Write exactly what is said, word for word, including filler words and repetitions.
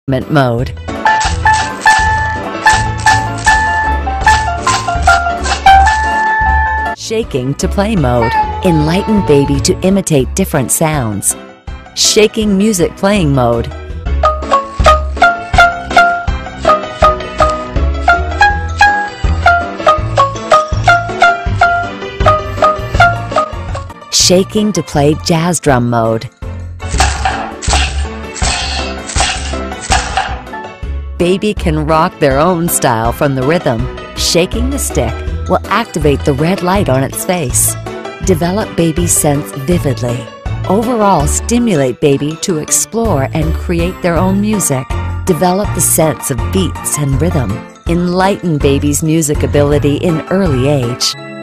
mode. Shaking to play mode. Enlighten baby to imitate different sounds. Shaking music playing mode. Shaking to play jazz drum mode. Baby can rock their own style from the rhythm. Shaking the stick will activate the red light on its face. Develop baby's sense vividly. Overall, stimulate baby to explore and create their own music. Develop the sense of beats and rhythm. Enlighten baby's music ability in early age.